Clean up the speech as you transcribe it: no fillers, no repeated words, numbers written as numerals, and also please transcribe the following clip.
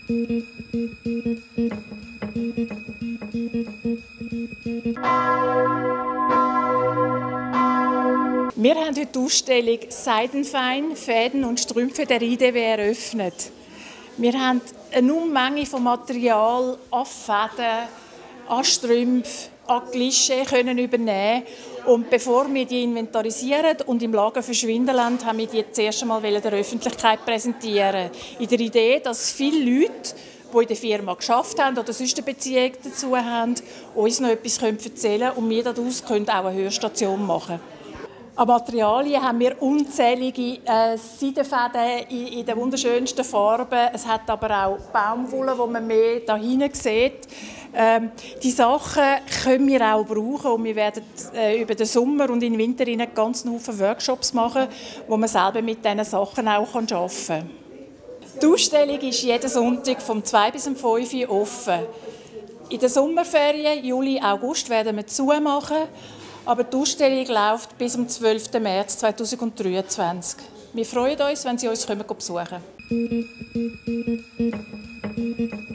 Wir haben heute die Ausstellung «Seidenfein, Fäden und Strümpfe der IDW» eröffnet. Wir haben eine Unmenge von Material an Fäden, an Strümpfen, an Klischee übernehmen. Und bevor wir die inventarisieren und im Lager verschwinden lassen, haben wir die zuerst einmal der Öffentlichkeit präsentieren. In der Idee, dass viele Leute, die in der Firma gearbeitet haben oder sonst eine Beziehung dazu haben, uns noch etwas erzählen können und wir daraus auch eine Hörstation machen können. An Materialien haben wir unzählige Seidenfäden in den wunderschönsten Farben. Es hat aber auch Baumwolle, wo man mehr da hinten sieht. Die Sachen können wir auch brauchen und wir werden über den Sommer und in den Winter ganz viele Workshops machen, wo man selber mit diesen Sachen auch arbeiten kann. Die Ausstellung ist jeden Sonntag vom 2 bis 5 Uhr offen. In den Sommerferien, Juli, August, werden wir zumachen. Aber die Ausstellung läuft bis zum 12. März 2023. Wir freuen uns, wenn Sie uns besuchen kommen.